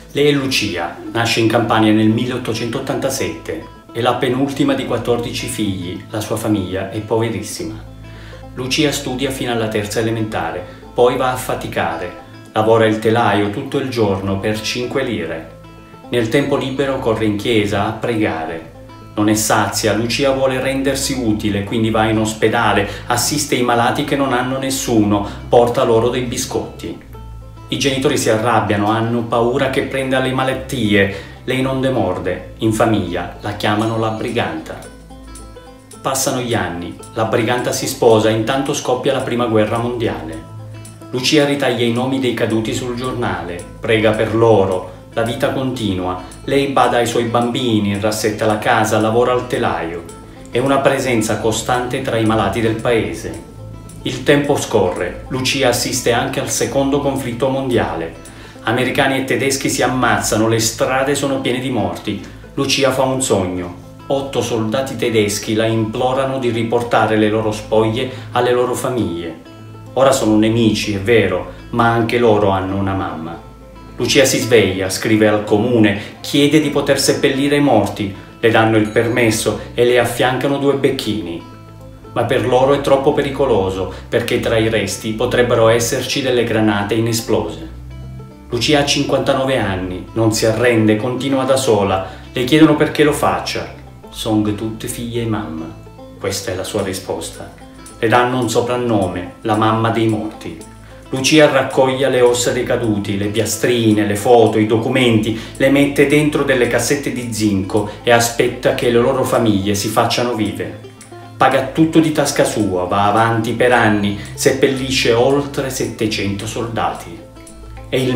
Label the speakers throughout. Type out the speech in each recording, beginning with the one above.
Speaker 1: Lei è Lucia, nasce in Campania nel 1887, è la penultima di 14 figli, la sua famiglia è poverissima. Lucia studia fino alla terza elementare, poi va a faticare, lavora il telaio tutto il giorno per 5 lire. Nel tempo libero corre in chiesa a pregare. Non è sazia, Lucia vuole rendersi utile, quindi va in ospedale, assiste i malati che non hanno nessuno, porta loro dei biscotti. I genitori si arrabbiano, hanno paura che prenda le malattie. Lei non demorde, in famiglia la chiamano la briganta. Passano gli anni, la briganta si sposa, intanto scoppia la prima guerra mondiale. Lucia ritaglia i nomi dei caduti sul giornale, prega per loro, la vita continua, lei bada ai suoi bambini, rassetta la casa, lavora al telaio. È una presenza costante tra i malati del paese. Il tempo scorre, Lucia assiste anche al secondo conflitto mondiale. Americani e tedeschi si ammazzano, le strade sono piene di morti. Lucia fa un sogno. 8 soldati tedeschi la implorano di riportare le loro spoglie alle loro famiglie. Ora sono nemici, è vero, ma anche loro hanno una mamma. Lucia si sveglia, scrive al comune, chiede di poter seppellire i morti, le danno il permesso e le affiancano 2 becchini. Ma per loro è troppo pericoloso, perché tra i resti potrebbero esserci delle granate inesplose. Lucia ha 59 anni, non si arrende, continua da sola, le chiedono perché lo faccia. Song tutte figlie e mamma. Questa è la sua risposta. Le danno un soprannome, la mamma dei morti. Lucia raccoglie le ossa dei caduti, le piastrine, le foto, i documenti, le mette dentro delle cassette di zinco e aspetta che le loro famiglie si facciano vive. Paga tutto di tasca sua, va avanti per anni, seppellisce oltre 700 soldati. È il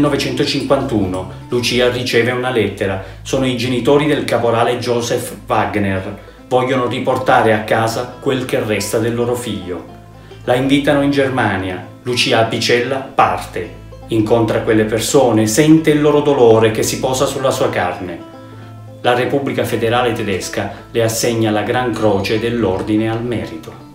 Speaker 1: 1951, Lucia riceve una lettera. Sono i genitori del caporale Joseph Wagner. Vogliono riportare a casa quel che resta del loro figlio. La invitano in Germania. Lucia Apicella parte. Incontra quelle persone, sente il loro dolore che si posa sulla sua carne. La Repubblica Federale Tedesca le assegna la Gran Croce dell'Ordine al Merito.